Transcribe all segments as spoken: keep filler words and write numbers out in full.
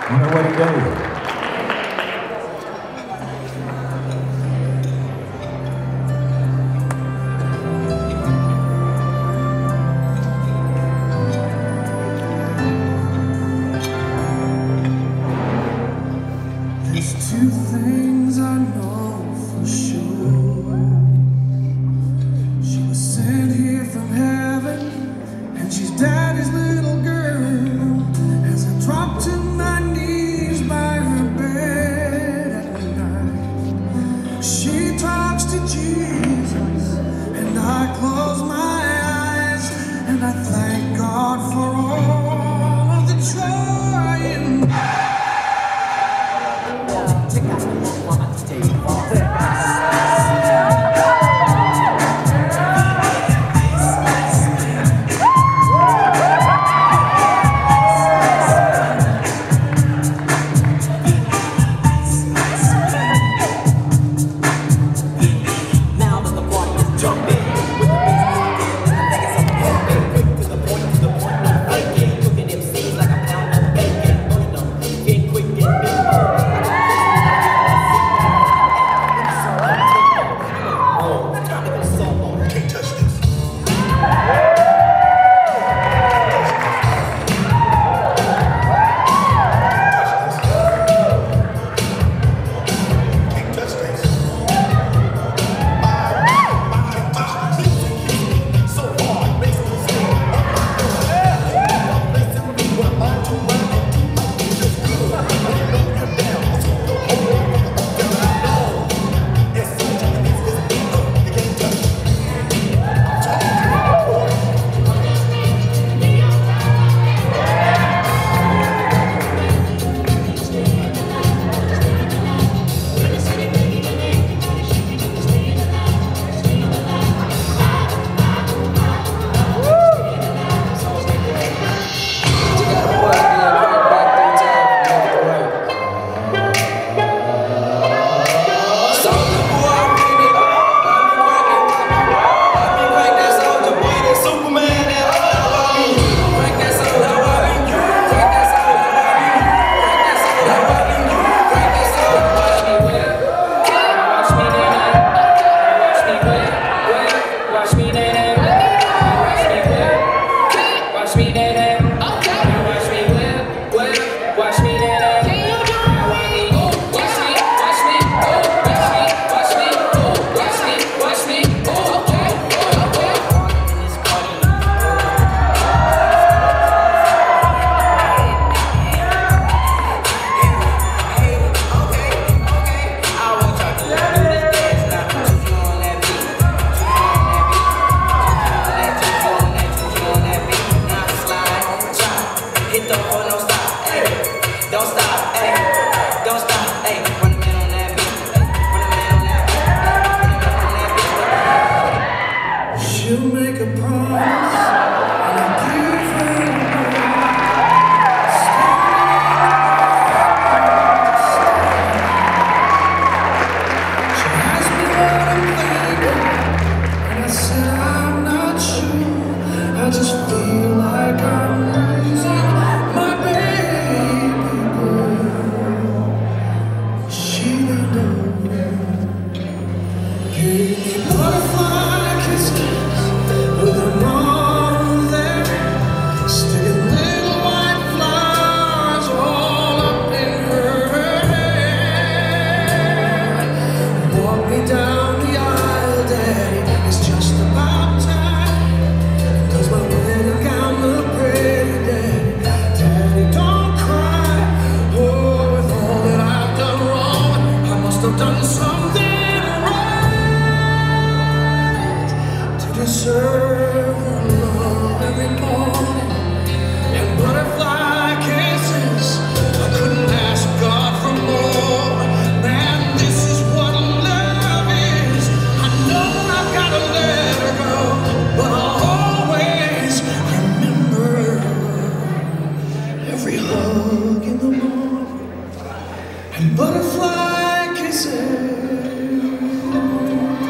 You know what it does. Two things I know for sure. She was sent here from heaven, and she's daddy's little girl. As I drop to my knees by her bed at night, she talks to Jesus, and I close my eyes, and I thank God for all of the trying.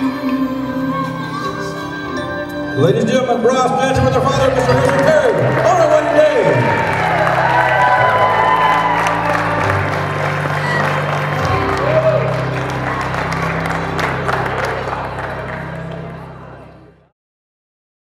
Ladies and gentlemen, Bryce dancing with their father, Mister Hilfigerrr.